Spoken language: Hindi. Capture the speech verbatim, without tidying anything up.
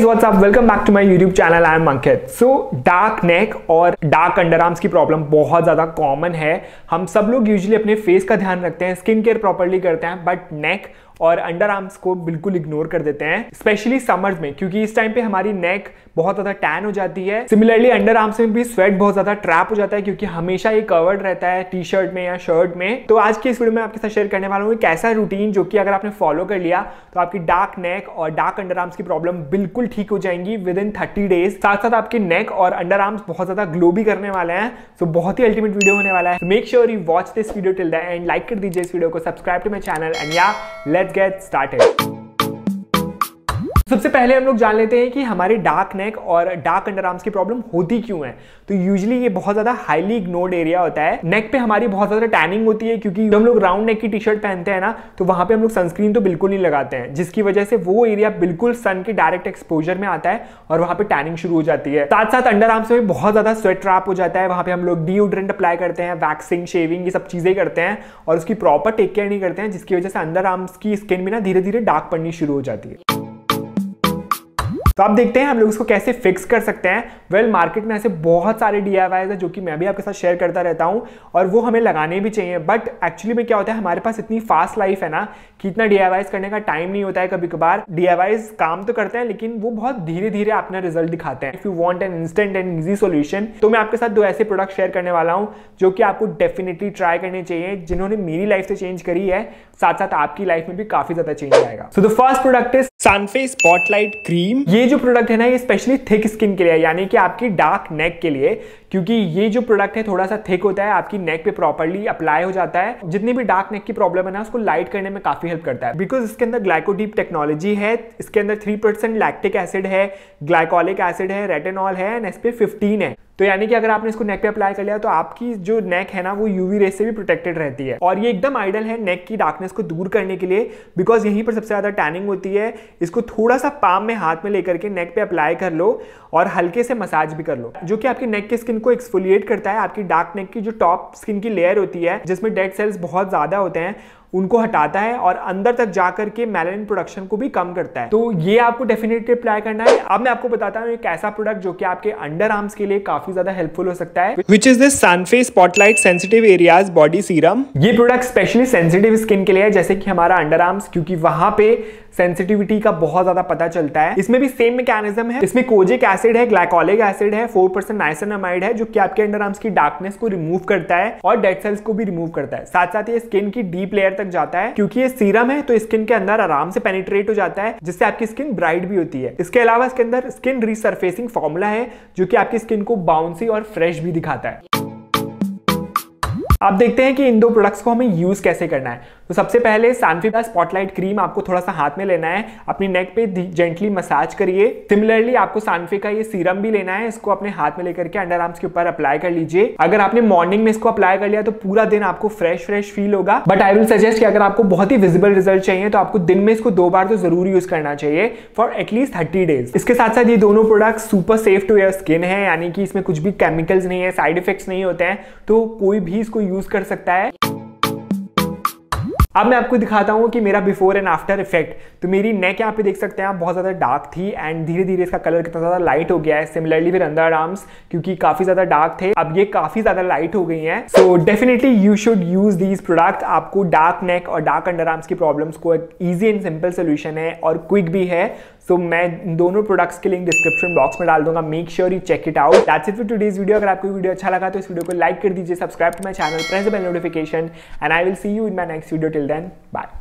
What's up, welcome back to my YouTube channel. I am Ankit. So dark neck और डार्क अंडर आर्म्स की प्रॉब्लम बहुत ज़्यादा कॉमन है। हम सब लोग यूजुअली अपने फेस का ध्यान रखते हैं, स्किन केयर प्रॉपर्ली करते हैं, बट नेक और अंडर आर्म्स को बिल्कुल इग्नोर कर देते हैं, स्पेशली समर्स में, क्योंकि इस टाइम पे हमारी नेक बहुत ज्यादा टैन हो जाती है। सिमिलरली अंडर आर्म्स में भी स्वेट बहुत ज्यादा ट्रैप हो जाता है, क्योंकि हमेशा ये कवर्ड रहता है टी शर्ट में या शर्ट में। तो आज की इस वीडियो में आपके साथ शेयर करने वाला हूँ एक ऐसा रूटीन जो कि अगर आपने फॉलो कर लिया तो आपकी डार्क नेक और डार्क अंडर आर्म्स की प्रॉब्लम बिल्कुल ठीक हो जाएंगी विद इन थर्टी डेज। साथ साथ आपके नेक और अंडर आर्म्स बहुत ज्यादा ग्लो भी करने वाले हैं। तो बहुत ही अल्टीमेट वीडियो होने वाला है। Make sure you watch this video till the end, like कर दीजिए इस वीडियो को, subscribe to my channel and yeah let's get started. सबसे पहले हम लोग जान लेते हैं कि हमारे डार्क नेक और डार्क अंडर आर्म्स की प्रॉब्लम होती क्यों है। तो यूजुअली ये बहुत ज्यादा हाईली इग्नोर्ड एरिया होता है। नेक पे हमारी बहुत ज्यादा टैनिंग होती है, क्योंकि जब हम लोग राउंड नेक की टी शर्ट पहनते हैं ना, तो वहां पे हम लोग सनस्क्रीन तो बिल्कुल नहीं लगाते हैं, जिसकी वजह से वो एरिया बिल्कुल सन के डायरेक्ट एक्सपोजर में आता है और वहां पे टैनिंग शुरू हो जाती है। साथ साथ अंडर आर्म्स में बहुत ज्यादा स्वेट ट्रैप हो जाता है। वहां पे हम लोग डीओड्रेंट अप्लाई करते हैं, वैक्सिंग, शेविंग, ये सब चीजें करते हैं और उसकी प्रॉपर टेक केयर नहीं करते हैं, जिसकी वजह से अंडर आर्म्स की स्किन में ना धीरे धीरे डार्क पड़नी शुरू हो जाती है। तो आप देखते हैं हम लोग इसको कैसे फिक्स कर सकते हैं। वेल well, मार्केट में ऐसे बहुत सारे डी आई वाईज है जो कि मैं भी आपके साथ शेयर करता रहता हूं और वो हमें लगाने भी चाहिए, बट एक्चुअली में क्या होता है, हमारे पास इतनी फास्ट लाइफ है ना कि इतना डी आई वाईज करने का टाइम नहीं होता है। कभी कभार डी आई वाईज काम तो करते हैं, लेकिन वो बहुत धीरे धीरे अपना रिजल्ट दिखाते हैं। If you want an instant and easy solution, तो मैं आपके साथ दो ऐसे प्रोडक्ट शेयर करने वाला हूं जो कि आपको डेफिनेटली ट्राई करने चाहिए, जिन्होंने मेरी लाइफ से चेंज करी है, साथ साथ आपकी लाइफ में भी काफी ज्यादा चेंज आएगा। So the first product is Sunface spotlight cream. ये जो प्रोडक्ट है ना, ये स्पेशली थिक स्किन के लिए, यानी कि आपकी डार्क नेक के लिए, क्योंकि ये जो प्रोडक्ट है थोड़ा सा थिक होता है, आपकी नेक पे प्रॉपर्ली अप्लाई हो जाता है। जितनी भी डार्क नेक की प्रॉब्लम है ना, उसको लाइट करने में काफी हेल्प करता है, बिकॉज इसके अंदर ग्लाइकोडीप टेक्नोलॉजी है। इसके अंदर थ्री परसेंट लैक्टिक एसिड है, ग्लाइकोलिक एसिड है, रेटिनॉल है and S P F fifteen है। तो यानी कि अगर आपने इसको नेक पे अप्लाई कर लिया तो आपकी जो नेक है ना, वो यूवी रेस से भी प्रोटेक्टेड रहती है। और ये एकदम आइडियल है नेक की डार्कनेस को दूर करने के लिए, बिकॉज यहीं पर सबसे ज्यादा टैनिंग होती है। इसको थोड़ा सा पाम में हाथ में लेकर के नेक पे अप्लाई कर लो और हल्के से मसाज भी कर लो, जो कि आपकी नेक की स्किन को एक्सफोलिएट करता है। आपकी डार्क नेक की जो टॉप स्किन की लेयर होती है, जिसमें डेड सेल्स बहुत ज्यादा होते हैं, उनको हटाता है और अंदर तक जाकर के मेलानिन प्रोडक्शन को भी कम करता है। तो ये आपको डेफिनेटली अप्लाई करना है। अब मैं आपको बताता हूँ एक ऐसा प्रोडक्ट जो कि आपके अंडर आर्म्स के लिए काफी ज्यादा हेल्पफुल हो सकता है, which is this Sunface spotlight sensitive areas body serum. ये प्रोडक्ट स्पेशली सेंसिटिव स्किन के लिए है, जैसे कि हमारा अंडर आर्म्स, क्योंकि वहां पे सेंसिटिविटी का बहुत ज्यादा पता चलता है। इसमें भी सेम मैकेनिज्म है। इसमें कोजिक एसिड है, ग्लाइकोलिक एसिड है, फोर परसेंट नाइसिनामाइड है, जो कि आपके अंडर आर्म्स की डार्कनेस को रिमूव करता है और डेड सेल्स को भी रिमूव करता है। साथ साथ ये स्किन की डीप लेयर तक जाता है, क्योंकि ये सीरम है तो स्किन के अंदर आराम से पेनिट्रेट हो जाता है, जिससे आपकी स्किन ब्राइट भी होती है। इसके अलावा इसके अंदर स्किन रिसर्फेसिंग फॉर्मूला है, जो कि आपकी स्किन को बाउंसी और फ्रेश भी दिखाता है। आप देखते हैं कि इन दो प्रोडक्ट्स को हमें यूज कैसे करना है। तो सबसे पहले सनफेस स्पॉटलाइट क्रीम आपको थोड़ा सा हाथ में लेना है, अपनी नेक पे जेंटली मसाज करिए। सिमिलरली आपको सनफे का ये सीरम भी लेना है, इसको अपने हाथ में लेकर के अंडर आर्म्स के ऊपर अप्लाई कर लीजिए। अगर आपने मॉर्निंग में इसको अप्लाई कर लिया तो पूरा दिन आपको फ्रेश फ्रेश फील होगा, बट आई विल सजेस्ट कि अगर आपको बहुत ही विजिबल रिजल्ट चाहिए तो आपको दिन में इसको दो बार तो जरूर यूज करना चाहिए फॉर एटलीस्ट थर्टी डेज। इसके साथ साथ ये दोनों product super safe to your skin है, यानी कि इसमें कुछ भी केमिकल्स नहीं है, साइड इफेक्ट्स नहीं होते हैं, तो कोई भी इसको यूज कर सकता है। अब मैं आपको दिखाता हूं कि मेरा बिफोर एंड आफ्टर इफेक्ट। तो मेरी नेक यहाँ पे देख सकते हैं आप, बहुत ज्यादा डार्क थी एंड धीरे धीरे इसका कलर कितना ज्यादा लाइट हो गया है। सिमिलरली फिर अंडर आर्म्स, क्योंकि काफी ज्यादा डार्क थे, अब ये काफी ज्यादा लाइट हो गई हैं। So definitely you should use these product. आपको डार्क नेक और डार्क अंडर आर्म्स की प्रॉब्लम्स को एक ईजी एंड सिंपल सोल्यूशन है और क्विक भी है। सो so, मैं दोनों प्रोडक्ट्स के लिंक डिस्क्रिप्शन बॉक्स में डाल दूंगा। Make sure you check it out. That's it for today's video. अगर आपको वीडियो अच्छा लगा तो इस वीडियो को लाइक कर दीजिए, subscribe to my channel, press the bell notification and I will see you in my next video. Till then bye.